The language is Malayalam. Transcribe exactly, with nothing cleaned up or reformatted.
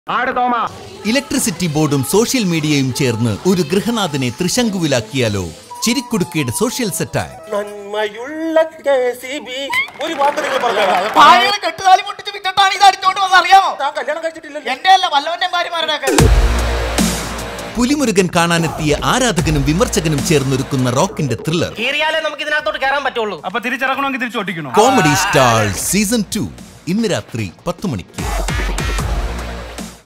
ഇലക്ട്രിസിറ്റി ബോർഡും സോഷ്യൽ മീഡിയയും ചേർന്ന് ഒരു ഗൃഹനാഥനെ ത്രിശങ്കുവിലാക്കിയാലോ? ചിരിക്കുടുക്കയുടെ സോഷ്യൽ സെറ്റായി പുലിമുരുകൻ കാണാനെത്തിയ ആരാധകനും വിമർശകനും ചേർന്നൊരുക്കുന്ന റോക്കിന്റെ thriller comedy star season two ഇന്ന് രാത്രി പത്ത് മണിക്ക്.